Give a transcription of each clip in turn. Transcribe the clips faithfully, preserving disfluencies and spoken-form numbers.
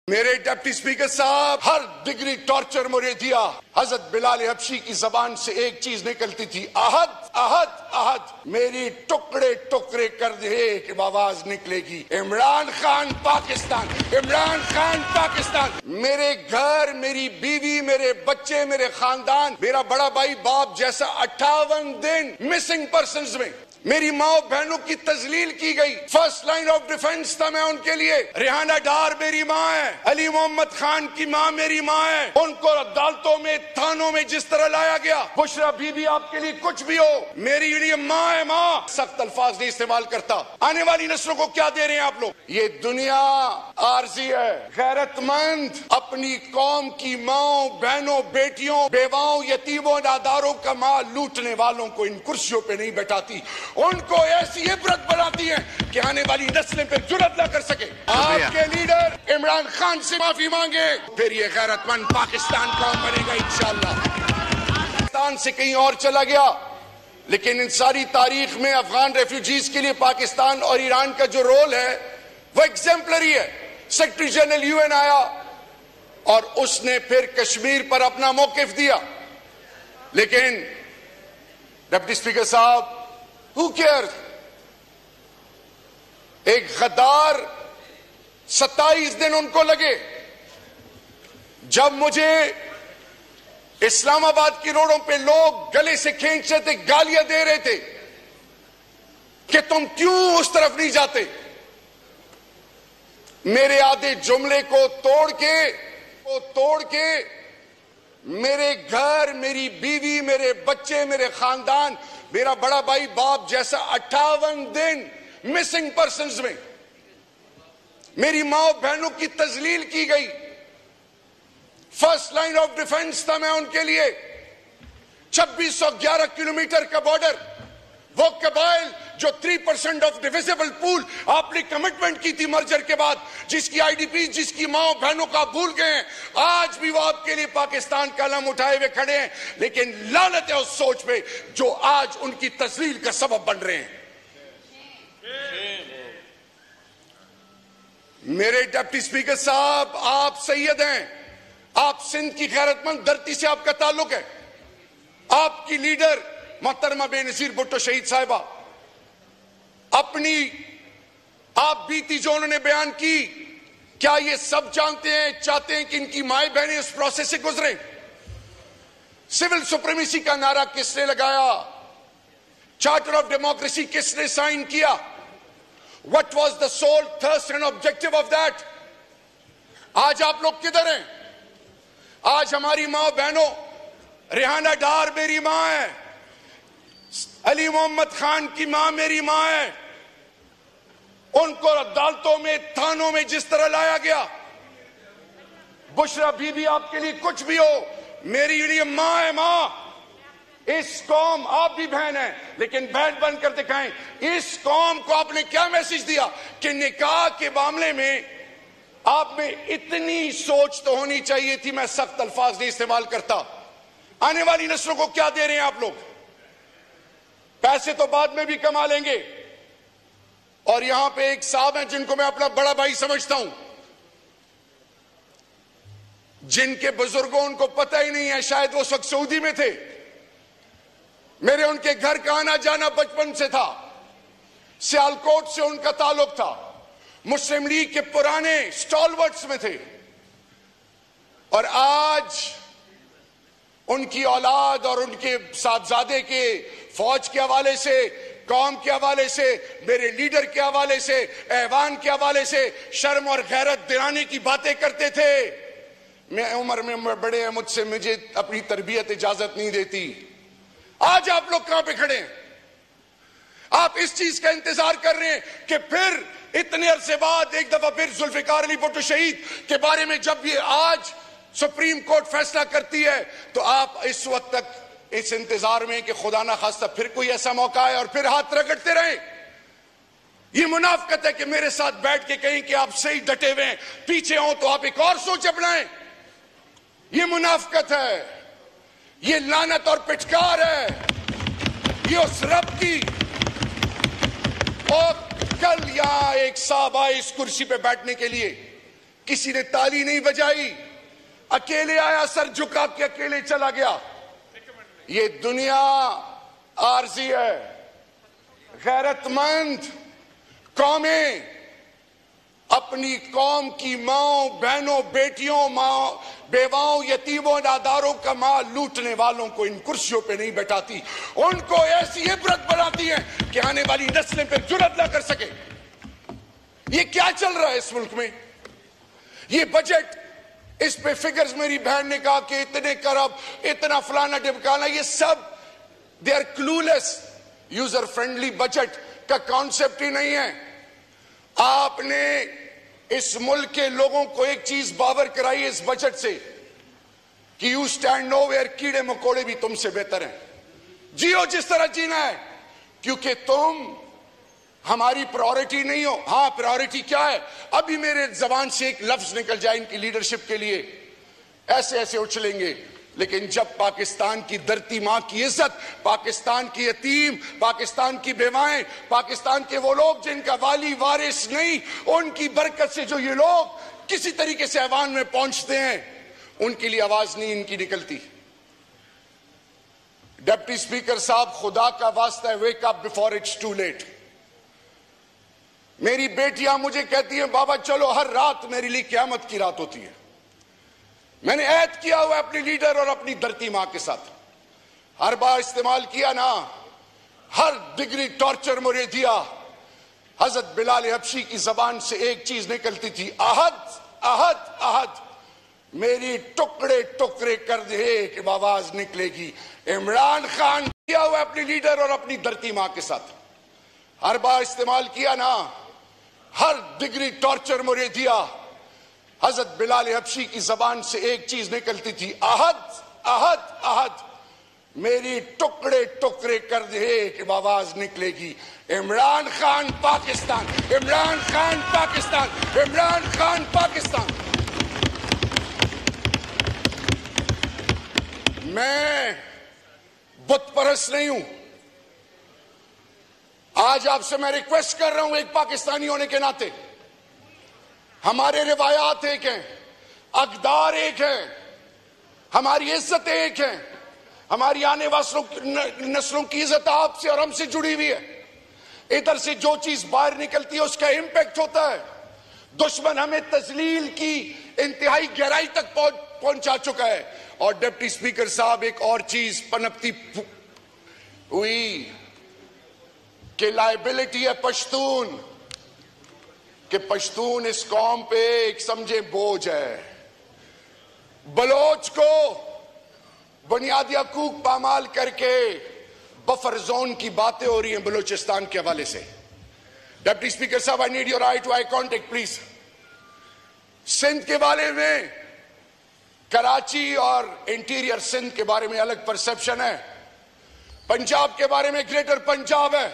मेरे deputy speaker साहब, हर degree torture मुझे दिया। हजरत बिलाल हबशी की जबान से एक चीज निकलती थी, अहद अहद अहद। मेरी टुकड़े टुकड़े कर दे कि आवाज निकलेगी, इमरान खान पाकिस्तान, इमरान खान पाकिस्तान। मेरे घर, मेरी बीवी, मेरे बच्चे, मेरे खानदान, मेरा बड़ा भाई बाप जैसा अट्ठावन दिन मिसिंग पर्सन्स में मेरी माँ बहनों की तजलील की गई। फर्स्ट लाइन ऑफ डिफेंस था मैं उनके लिए। रेहाना डार मेरी माँ है, अली मोहम्मद खान की माँ मेरी माँ है। उनको अदालतों में, थानों में जिस तरह लाया गया, बुशरा बीबी आपके लिए कुछ भी हो, मेरी लिए माँ है माँ। सख्त अल्फाज नहीं इस्तेमाल करता। आने वाली नस्लों को क्या दे रहे हैं आप लोग? ये दुनिया आरजी है। गैरतमंद अपनी कौम की माओ, बहनों, बेटियों, बेवाओं, यतीमों, नादारों का माल लूटने वालों को इन कुर्सियों पे नहीं बैठाती, उनको ऐसी इबरत बनाती है कि आने वाली नस्लें पर जुर्रत ना कर सके। आपके लीडर इमरान खान से माफी मांगे, फिर ये गैरतमंद पाकिस्तान कौन बनेगा इंशाअल्लाह। पाकिस्तान से कहीं और चला गया, लेकिन इन सारी तारीख में अफगान रेफ्यूजीज के लिए पाकिस्तान और ईरान का जो रोल है वो एग्जेम्पलरी है। सेक्रेटरी जनरल यूएन आया और उसने फिर कश्मीर पर अपना मौकिफ दिया, लेकिन डिप्टी स्पीकर साहब, Who cares? एक गद्दार सत्ताईस दिन उनको लगे। जब मुझे इस्लामाबाद की रोडों पे लोग गले से खींच रहे थे, गालियां दे रहे थे कि तुम क्यों उस तरफ नहीं जाते, मेरे आधे जुमले को तोड़ के को तोड़ के मेरे घर, मेरी बीवी, मेरे बच्चे, मेरे खानदान, मेरा बड़ा भाई बाप जैसा अट्ठावन दिन मिसिंग पर्सन्स में मेरी माँ बहनों की तजलील की गई। फर्स्ट लाइन ऑफ डिफेंस था मैं उनके लिए। छब्बीस सौ ग्यारह किलोमीटर का बॉर्डर, वो कबाइल जो three percent of divisible pool आपने कमिटमेंट की थी मर्जर के बाद, जिसकी आईडीपी, जिसकी माओ बहनों का भूल गए हैं, आज भी वो आपके लिए पाकिस्तान का अलम उठाए हुए खड़े हैं। लेकिन लानत है उस सोच पे जो आज उनकी तस्लील का सबब बन रहे हैं। मेरे डिप्टी स्पीकर साहब, आप सैयद हैं, आप सिंध की गैरतमंद धरती से आपका ताल्लुक है। आपकी लीडर मोहतरमा बेनजीर भुट्टो शहीद साहिबा, अपनी आप बीती जो उन्होंने बयान की, क्या ये सब जानते हैं, चाहते हैं कि इनकी माए बहनें इस प्रोसेस से गुजरे? सिविल सुप्रीमेसी का नारा किसने लगाया? चार्टर ऑफ डेमोक्रेसी किसने साइन किया? What was the sole thrust and objective of that? आज आप लोग किधर हैं? आज हमारी माँ बहनों, रेहाना डार मेरी माँ है, अली मोहम्मद खान की मां मेरी मां है। उनको अदालतों में, थानों में जिस तरह लाया गया, बुशरा बीबी आपके लिए कुछ भी हो, मेरी लिए मां है मां। इस कौम, आप भी बहन है, लेकिन बहन बनकर दिखाएं। इस कौम को आपने क्या मैसेज दिया कि निकाह के मामले में आप में इतनी सोच तो होनी चाहिए थी। मैं सख्त अल्फाज नहीं इस्तेमाल करता। आने वाली नस्लों को क्या दे रहे हैं आप लोग? पैसे तो बाद में भी कमा लेंगे। और यहां पे एक साहब हैं जिनको मैं अपना बड़ा भाई समझता हूं, जिनके बुजुर्गों, उनको पता ही नहीं है, शायद वो उस वक्त सऊदी में थे। मेरे उनके घर का आना जाना बचपन से था। सियालकोट से उनका ताल्लुक था। मुस्लिम लीग के पुराने स्टॉलवर्ट्स में थे। और आज उनकी औलाद और उनके साहबजादे के फौज के हवाले से, कौम के हवाले से, मेरे लीडर के हवाले से, ऐवान के हवाले से शर्म और गैरत दिलाने की बातें करते थे। मैं उम्र में बड़े हैं मुझसे, मुझे अपनी तरबियत इजाजत नहीं देती। आज आप लोग कहां पे खड़े हैं? आप इस चीज का इंतजार कर रहे हैं कि फिर इतने अरसे बाद एक दफा फिर जुल्फिकार अली भुट्टो शहीद के बारे में जब ये आज सुप्रीम कोर्ट फैसला करती है, तो आप इस वक्त तक इस इंतजार में कि खुदा ना खास्ता फिर कोई ऐसा मौका है और फिर हाथ रगड़ते रहे। ये मुनाफकत है कि मेरे साथ बैठ के कहीं कि आप सही डटे हुए हैं, पीछे हो तो आप एक और सोच अपनाएं। ये मुनाफकत है, ये लानत और पिटकार है, ये उस रब की। और कल यहां एक साहब आए इस कुर्सी पे बैठने के लिए, किसी ने ताली नहीं बजाई, अकेले आया, सर झुका के अकेले चला गया। ये दुनिया आरजी है। गैरतमंद कौमें अपनी कौम की माओ, बहनों, बेटियों, माओ, बेवाओं, यतीमों, नादारों का माल लूटने वालों को इन कुर्सियों पे नहीं बैठाती, उनको ऐसी इबरत बनाती है कि आने वाली नस्लें पे जुर्रत ना कर सके। ये क्या चल रहा है इस मुल्क में? ये बजट, इस पे फिगर्स मेरी बहन ने कहा कि इतने करब, इतना फलाना ढिमकाना, ये सब they are clueless. User friendly budget का कॉन्सेप्ट ही नहीं है। आपने इस मुल्क के लोगों को एक चीज बावर कराई इस बजट से कि यू स्टैंड नो वेयर, कीड़े मकोड़े भी तुमसे बेहतर हैं, जियो जिस तरह जीना है, क्योंकि तुम हमारी प्रायोरिटी नहीं हो। हां, प्रायोरिटी क्या है? अभी मेरे जबान से एक लफ्ज निकल जाए इनकी लीडरशिप के लिए, ऐसे ऐसे उछलेंगे। लेकिन जब पाकिस्तान की धरती मां की इज्जत, पाकिस्तान की यतीम, पाकिस्तान की बेवाएं, पाकिस्तान के वो लोग जिनका वाली वारिस नहीं, उनकी बरकत से जो ये लोग किसी तरीके से ऐवान में पहुंचते हैं, उनके लिए आवाज नहीं इनकी निकलती। डिप्टी स्पीकर साहब, खुदा का वास्ता है, wake up before it's too late. मेरी बेटियां मुझे कहती हैं, बाबा चलो, हर रात मेरे लिए क़यामत की रात होती है। मैंने ऐद किया हुआ अपनी लीडर और अपनी धरती मां के साथ, हर बार इस्तेमाल किया ना, हर डिग्री टॉर्चर मुझे दिया। हजरत बिलाल हबशी की जबान से एक चीज निकलती थी, अहद अहद अहद। मेरी टुकड़े टुकड़े कर दे कि आवाज निकलेगी। इमरान खान किया हुआ अपनी लीडर और अपनी धरती मां के साथ, हर बार इस्तेमाल किया ना, हर डिग्री टॉर्चर मुझे दिया। हजरत बिलाल हबशी की जबान से एक चीज निकलती थी, अहद अहद अहद। मेरी टुकड़े टुकड़े कर दे कि आवाज निकलेगी। इमरान खान पाकिस्तान, इमरान खान पाकिस्तान, इमरान खान पाकिस्तान। मैं बुत परस्त नहीं हूं। आज आपसे मैं रिक्वेस्ट कर रहा हूं, एक पाकिस्तानी होने के नाते, हमारे रिवायात एक हैं, अकदार एक हैं, हमारी इज्जत एक है, हमारी आने वाली नस्लों की इज्जत आपसे और हमसे जुड़ी हुई है। इधर से जो चीज बाहर निकलती है उसका इंपैक्ट होता है। दुश्मन हमें तजलील की इंतहाई गहराई तक पहुंचा चुका है। और डिप्टी स्पीकर साहब, एक और चीज पनपती हुई कि लायबिलिटी है पश्तून, कि पश्तून इस कौम पे एक समझे बोझ है। बलोच को बुनियादी हकूक पामाल करके बफर जोन की बातें हो रही हैं बलूचिस्तान के हवाले से। डिप्टी स्पीकर साहब, I need your eye to eye contact please. Sindh के बारे में, कराची और इंटीरियर सिंध के बारे में अलग परसेप्शन है, पंजाब के बारे में ग्रेटर पंजाब है।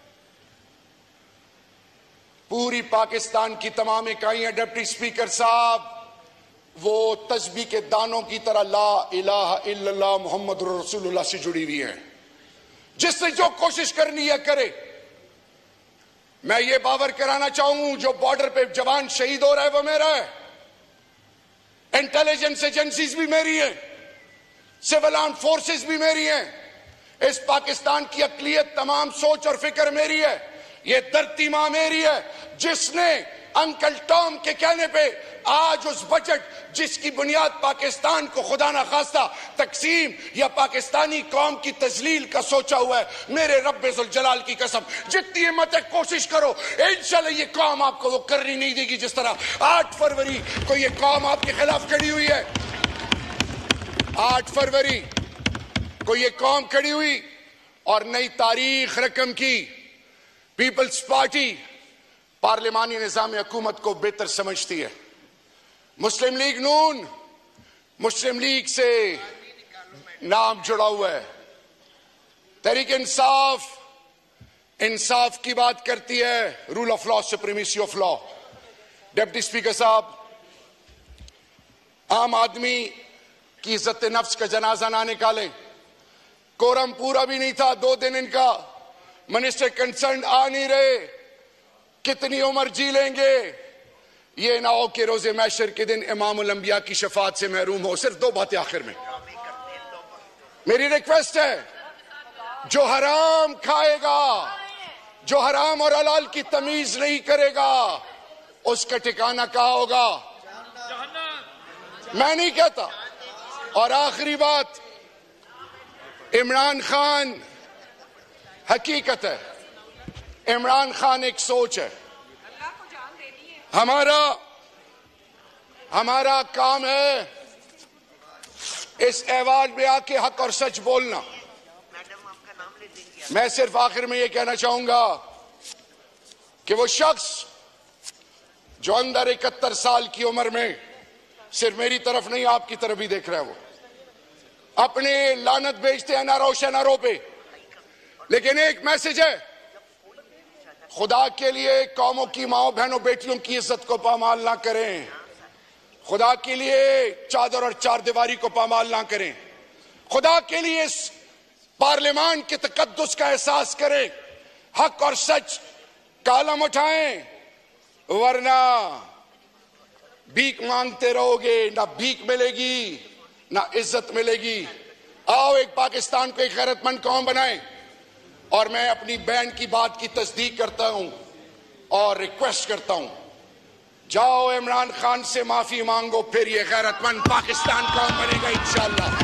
पूरी पाकिस्तान की तमाम इकाइयां, डिप्टी स्पीकर साहब, वो तस्बीह के दानों की तरह ला इलाहा इल्लल्लाह मुहम्मदुर रसूलुल्लाह से जुड़ी हुई है। जिससे जो कोशिश करनी है करे। मैं ये बावर कराना चाहूं, जो बॉर्डर पे जवान शहीद हो रहा है वो मेरा है, इंटेलिजेंस एजेंसीज भी मेरी है, सिविल आर्म फोर्सेस भी मेरी हैं। इस पाकिस्तान की अकलियत, तमाम सोच और फिक्र मेरी है। ये धरती मां मेरी है, जिसने अंकल टॉम के कहने पे आज उस बजट जिसकी बुनियाद पाकिस्तान को खुदा ना खास्ता तकसीम या पाकिस्तानी कौम की तजलील का सोचा हुआ है, मेरे रब्बे जुल जलाल की कसम, जितनी हिम्मत है कोशिश करो, इंशाल्लाह ये कौम आपको वो करनी नहीं देगी जिस तरह आठ फरवरी को ये कौम आपके खिलाफ खड़ी हुई है। आठ फरवरी को ये कौम खड़ी हुई और नई तारीख रकम की। पीपल्स पार्टी पार्लिमानी निजाम हुकूमत को बेहतर समझती है। मुस्लिम लीग नून, मुस्लिम लीग से नाम जुड़ा हुआ है। तहरीक इंसाफ, इंसाफ की बात करती है, rule of law, supremacy of law. Deputy speaker साहब, आम आदमी की इज्जत नफ्स का जनाजा ना निकालें। कोरम पूरा भी नहीं था, दो दिन इनका मिनिस्टर कंसर्न आ नहीं रहे। कितनी उम्र जी लेंगे? ये ना हो कि रोजे मैशर के दिन इमामुल अंबिया की शफात से महरूम हो। सिर्फ दो बातें आखिर में। मेरी रिक्वेस्ट है, जो हराम खाएगा, जो हराम और हलाल की तमीज नहीं करेगा, उसका ठिकाना कहाँ होगा? मैं नहीं कहता। और आखिरी बात, इमरान खान हकीकत है, इमरान खान एक सोच है। हमारा हमारा काम है इस ऐवान में आके हक और सच बोलना। मैं सिर्फ आखिर में यह कहना चाहूंगा कि वो शख्स जो अंदर इकहत्तर साल की उम्र में सिर्फ मेरी तरफ नहीं आपकी तरफ भी देख रहा है, वो अपने लानत भेजते हैं ना रोशन आरोप पे, लेकिन एक मैसेज है, खुदा के लिए कौमों की माओ बहनों बेटियों की इज्जत को पामाल ना करें। खुदा के लिए चादर और चार दीवारी को पामाल ना करें। खुदा के लिए इस पार्लियामान के तकद्दुस का एहसास करें। हक और सच का कलम उठाएं, वरना भीख मांगते रहोगे, ना भीख मिलेगी ना इज्जत मिलेगी। आओ एक पाकिस्तान को एक गैरतमंद कौम बनाएं। और मैं अपनी बहन की बात की तस्दीक करता हूं और रिक्वेस्ट करता हूं, जाओ इमरान खान से माफी मांगो, फिर ये गैरतमंद पाकिस्तान कौम बनेगा इंशाअल्लाह।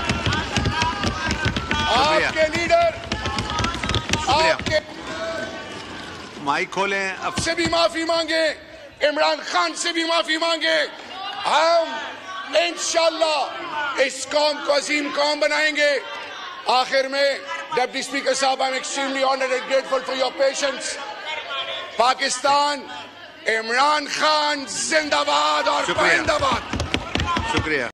आपके लीडर, आपके माइक खोलें, अब से भी माफी मांगे, इमरान खान से भी माफी मांगे। हम इंशाअल्लाह इस कौम को अजीम कौम बनाएंगे। आखिर में डिप्टी स्पीकर साहब, I am extremely honoured and grateful for your patience. Pakistan, Imran Khan जिंदाबाद और शुक्रिया। जिंदाबाद। शुक्रिया।